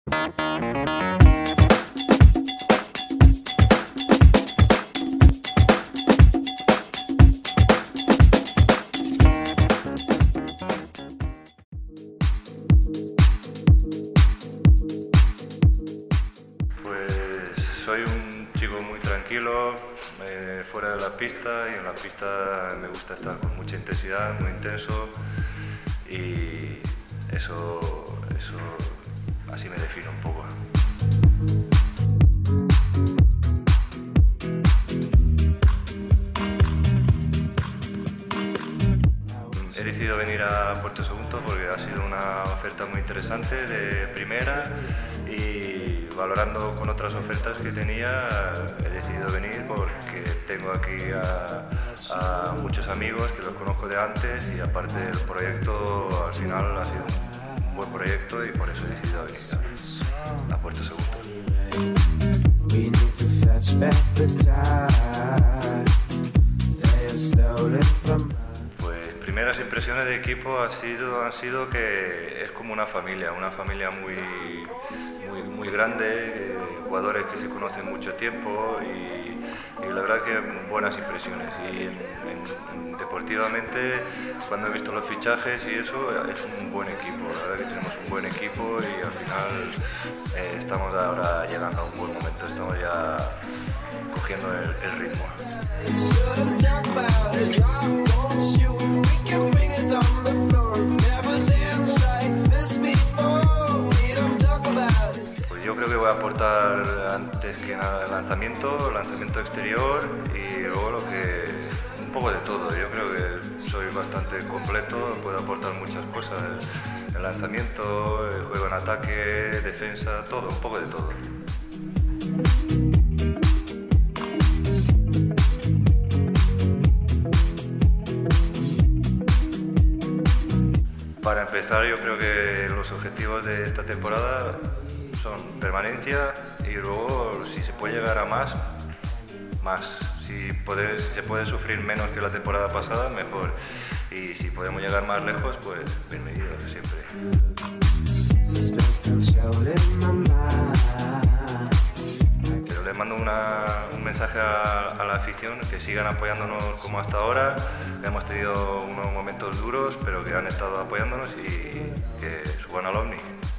Soy un chico muy tranquilo, fuera de la pista, y en la pista me gusta estar con mucha intensidad, muy intenso, y eso así me define un poco. He decidido venir a Puerto Sagunto porque ha sido una oferta muy interesante de primera, y valorando con otras ofertas que tenía he decidido venir porque tengo aquí a muchos amigos que los conozco de antes, y aparte el proyecto al final ha sido un buen proyecto, y por eso he decidido venir a Puerto Sagunto. Primeras impresiones de equipo han sido que es como una familia muy grande, jugadores que se conocen mucho tiempo, y la verdad que buenas impresiones. Y deportivamente, cuando he visto los fichajes y eso, es un buen equipo, la verdad que tenemos un buen equipo, y al final estamos ahora llegando a un buen momento, estamos ya cogiendo el ritmo. Pues yo creo que voy a aportar antes que nada el lanzamiento exterior, y luego un poco de todo. Yo creo que soy bastante completo, puedo aportar muchas cosas, el lanzamiento, el juego en ataque, defensa, todo, un poco de todo. Para empezar, yo creo que los objetivos de esta temporada son permanencia, y luego, si se puede llegar a más. Si se puede sufrir menos que la temporada pasada, mejor. Y si podemos llegar más lejos, pues bienvenido siempre. Pero les mando un mensaje a la afición, que sigan apoyándonos como hasta ahora. Hemos tenido unos momentos duros, pero que han estado apoyándonos, y que suban al Ovni.